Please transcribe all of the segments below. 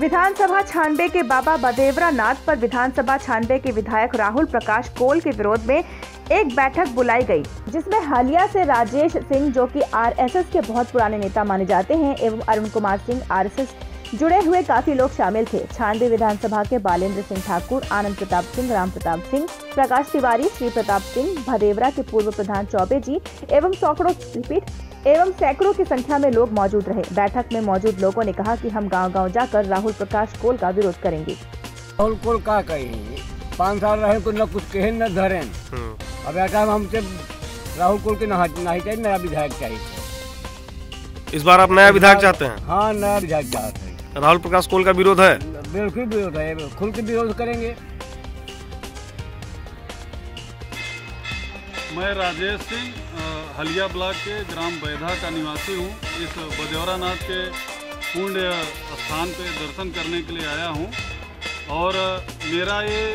विधानसभा छानबे के बाबा बदेवरा नाथ पर विधानसभा छानबे के विधायक राहुल प्रकाश कोल के विरोध में एक बैठक बुलाई गई, जिसमें हलिया से राजेश सिंह, जो कि आरएसएस के बहुत पुराने नेता माने जाते हैं, एवं अरुण कुमार सिंह, आरएसएस जुड़े हुए काफी लोग शामिल थे। छानबे विधानसभा के बालेंद्र सिंह ठाकुर, आनंद प्रताप सिंह, राम प्रताप सिंह, प्रकाश तिवारी, श्री प्रताप सिंह, भदेवरा के पूर्व प्रधान चौबे जी एवं सैकड़ों की संख्या में लोग मौजूद रहे। बैठक में मौजूद लोगों ने कहा कि हम गांव-गांव जाकर राहुल प्रकाश कोल का विरोध करेंगे। राहुल कोल का कहेंगे, 5 साल रहे तो न कुछ कहे न धरे। अब ऐसा हमसे राहुल कोल के नहीं चाहिए, नया विधायक चाहिए। इस बार आप नया विधायक चाहते हैं? हाँ, नया विधायक चाहते हैं। राहुल प्रकाश कोल का विरोध है? बिल्कुल विरोध है, खुल के विरोध करेंगे। मैं राजेश सिंह हलिया ब्लॉक के ग्राम बैधा का निवासी हूँ। इस बदेवरा नाथ के पुण्य स्थान पे दर्शन करने के लिए आया हूँ और मेरा ये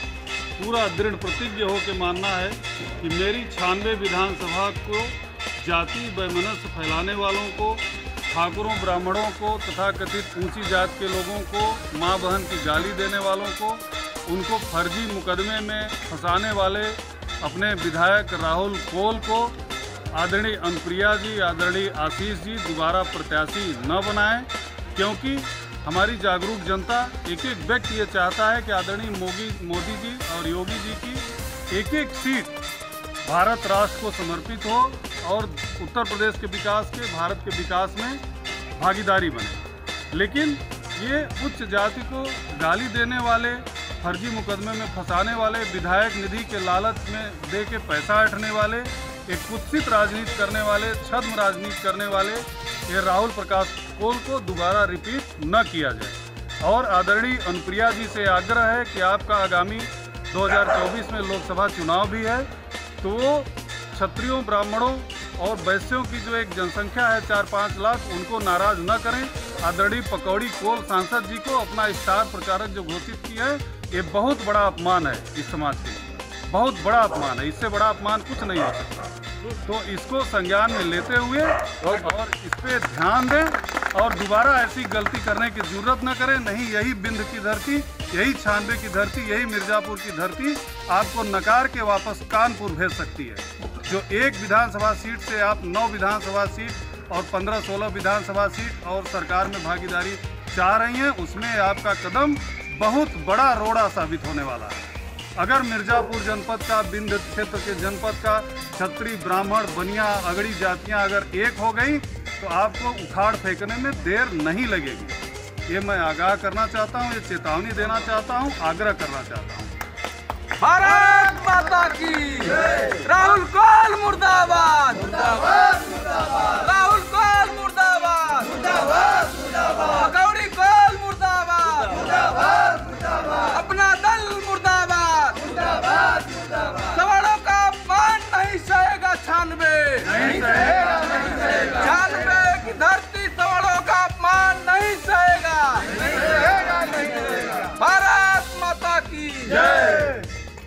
पूरा दृढ़ प्रतिज्ञ हो के मानना है कि मेरी 96 विधानसभा को जाति वैमनस्य फैलाने वालों को, ठाकुरों ब्राह्मणों को तथा कथित ऊंची जात के लोगों को, माँ बहन की गाली देने वालों को, उनको फर्जी मुकदमे में फंसाने वाले अपने विधायक राहुल कोल को आदरणीय अनुप्रिया जी, आदरणीय आशीष जी दोबारा प्रत्याशी न बनाएं, क्योंकि हमारी जागरूक जनता एक व्यक्ति ये चाहता है कि आदरणीय मोदी जी और योगी जी की एक सीट भारत राष्ट्र को समर्पित हो और उत्तर प्रदेश के विकास के, भारत के विकास में भागीदारी बने। लेकिन ये उच्च जाति को गाली देने वाले, फर्जी मुकदमे में फंसाने वाले, विधायक निधि के लालच में दे के पैसा हटने वाले, एक कुत्सित राजनीति करने वाले, छद्म राजनीति करने वाले ये राहुल प्रकाश कोल को दोबारा रिपीट न किया जाए। और आदरणीय अनुप्रिया जी से आग्रह है कि आपका आगामी 2024 में लोकसभा चुनाव भी है, तो वो क्षत्रियों, ब्राह्मणों और वैश्यों की जो एक जनसंख्या है 4-5 लाख, उनको नाराज न करें। आदरणीय पकौड़ी कोल सांसद जी को अपना स्टार प्रचारक जो घोषित किया है, ये बहुत बड़ा अपमान है इस समाज के लिए, बहुत बड़ा अपमान है। इससे बड़ा अपमान कुछ नहीं हो सकता। तो इसको संज्ञान में लेते हुए और इस पे ध्यान दें और दोबारा ऐसी गलती करने की जरूरत न करें। नहीं, यही बिंद की धरती, यही छानबे की धरती, यही मिर्जापुर की धरती आपको नकार के वापस कानपुर भेज सकती है। जो एक विधानसभा सीट से आप 9 विधानसभा सीट और 15-16 विधानसभा सीट और सरकार में भागीदारी चाह रही हैं, उसमें आपका कदम बहुत बड़ा रोड़ा साबित होने वाला है। अगर मिर्जापुर जनपद का, बिंद क्षेत्र के जनपद का क्षत्रिय, ब्राह्मण, बनिया, अगड़ी जातियां अगर एक हो गई तो आपको उखाड़ फेंकने में देर नहीं लगेगी। ये मैं आगाह करना चाहता हूँ, ये चेतावनी देना चाहता हूँ, आग्रह करना चाहता हूँ। भारत माता की राहुल कोल मुर्दाबाद, राहुल कोल मुर्दाबाद, पकौड़ी कोल मुर्दाबाद, अपना दल मुर्दाबाद, सवालों का अपमान नहीं सहेगा छानबे, छानबे की धरती सवालों का अपमान नहीं सहेगा। भारत माता की जय।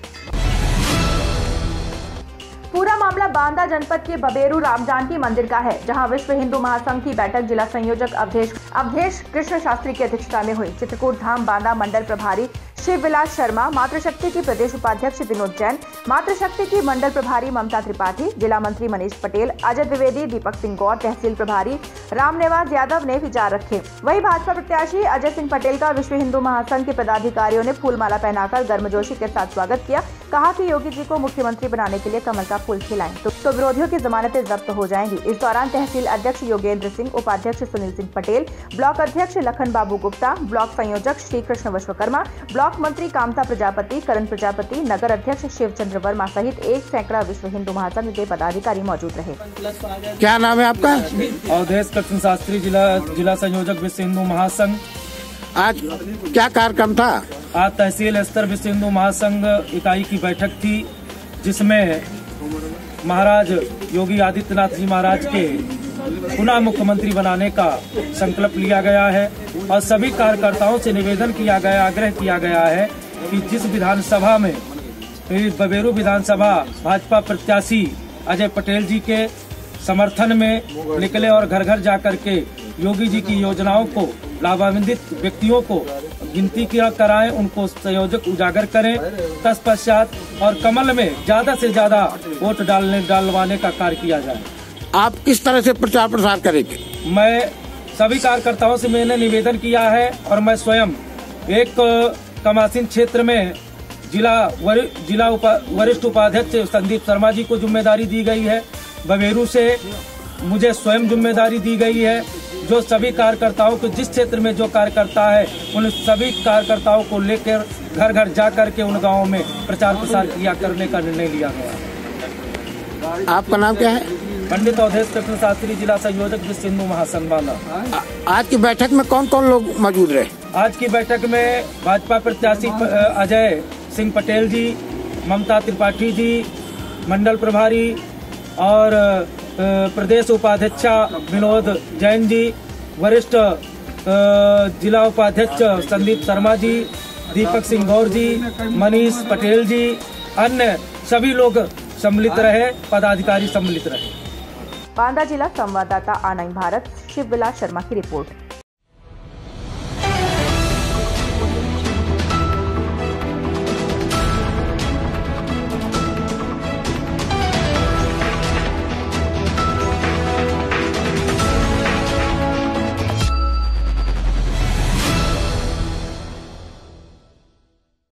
पूरा मामला बांदा जनपद के बबेरू रामजानकी मंदिर का है, जहां विश्व हिंदू महासंघ की बैठक जिला संयोजक अवधेश कृष्ण शास्त्री की अध्यक्षता में हुई। चित्रकूट धाम बांदा मंडल प्रभारी शिव विलास शर्मा, मातृशक्ति की प्रदेश उपाध्यक्ष विनोद जैन, मातृशक्ति की मंडल प्रभारी ममता त्रिपाठी, जिला मंत्री मनीष पटेल, अजय द्विवेदी, दीपक सिंह गौर, तहसील प्रभारी रामनिवास यादव ने विचार रखे। वहीं भाजपा प्रत्याशी अजय सिंह पटेल का विश्व हिंदू महासंघ के पदाधिकारियों ने फूलमाला पहनाकर गर्मजोशी के साथ स्वागत किया। कहा कि योगी जी को मुख्यमंत्री बनाने के लिए कमल का फूल खिलाएं तो विरोधियों की जमानतें जब्त हो जाएंगी। इस दौरान तहसील अध्यक्ष योगेंद्र सिंह, उपाध्यक्ष सुनील सिंह पटेल, ब्लॉक अध्यक्ष लखन बाबू गुप्ता, ब्लॉक संयोजक श्री कृष्ण विश्वकर्मा, ब्लॉक मंत्री कामता प्रजापति, करण प्रजापति, नगर अध्यक्ष शिवचंद्र वर्मा सहित 1 सैकड़ा विश्व हिंदू महासंघ के पदाधिकारी मौजूद रहे। क्या नाम है आपका? अवधेश कृष्ण शास्त्री, जिला संयोजक विश्व हिंदू महासंघ। आज क्या कार्यक्रम था? आज तहसील स्तर विश्व हिंदू महासंघ इकाई की बैठक थी, जिसमें महाराज योगी आदित्यनाथ जी महाराज के पुनः मुख्यमंत्री बनाने का संकल्प लिया गया है और सभी कार्यकर्ताओं से निवेदन किया गया, आग्रह किया गया है कि जिस विधानसभा में बबेरू विधानसभा भाजपा प्रत्याशी अजय पटेल जी के समर्थन में निकले और घर घर जाकर के योगी जी की योजनाओं को लाभान्वित व्यक्तियों को गिनती किया कराएं, उनको संयोजक उजागर करें। तत्पश्चात और कमल में ज्यादा से ज्यादा वोट डालवाने का कार्य किया जाए। आप किस तरह से प्रचार प्रसार करेंगे? मैं सभी कार्यकर्ताओं से मैंने निवेदन किया है और मैं स्वयं एक कमासीन क्षेत्र में जिला वरिष्ठ उपाध्यक्ष संदीप शर्मा जी को जिम्मेदारी दी गई है। बबेरू से मुझे स्वयं जिम्मेदारी दी गई है। जो सभी कार्यकर्ताओं को जिस क्षेत्र में जो कार्यकर्ता है उन सभी कार्यकर्ताओं को लेकर घर घर जा करके उन गाँवों में प्रचार प्रसार किया करने का निर्णय लिया गया। आपका नाम क्या है? पंडित अवधेश कृष्ण शास्त्री, जिला संयोजक विश्व हिंदू महासंघ बांदा। आज की बैठक में कौन कौन लोग मौजूद रहे? आज की बैठक में भाजपा प्रत्याशी अजय सिंह पटेल जी, ममता त्रिपाठी जी, मंडल प्रभारी और प्रदेश उपाध्यक्षा विनोद जैन जी, वरिष्ठ जिला उपाध्यक्ष संदीप शर्मा जी, दीपक सिंह गौर जी, मनीष पटेल जी, अन्य सभी लोग सम्मिलित रहे, पदाधिकारी सम्मिलित रहे। बांदा जिला संवाददाता आनंद भारत, शिव विलास शर्मा की रिपोर्ट।